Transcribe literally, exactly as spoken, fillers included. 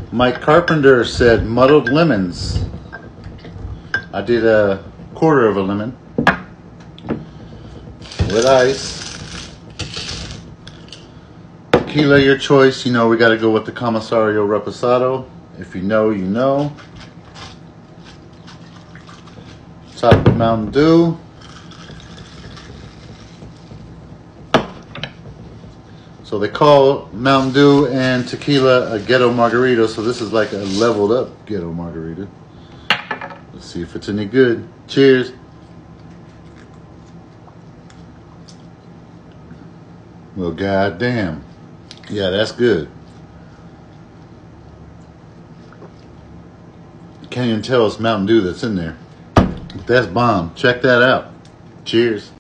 Mike Carpenter said muddled lemons. I did a quarter of a lemon with ice. Tequila, your choice. You know we got to go with the Comisario Reposado. If you know, you know. Top of Mountain Dew. So they call Mountain Dew and tequila a ghetto margarita, so this is like a leveled up ghetto margarita. Let's see if it's any good. Cheers. Well, goddamn. Yeah, that's good. Can't even tell it's Mountain Dew that's in there. But that's bomb. Check that out. Cheers.